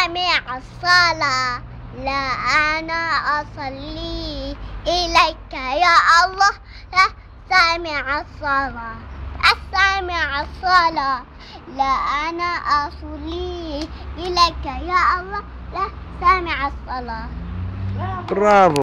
سامع الصلاة، لا أنا أصلي إليك يا الله. لا سامع الصلاة، السامع الصلاة، لا أنا أصلي إليك يا الله. لا سامع الصلاة. برافو.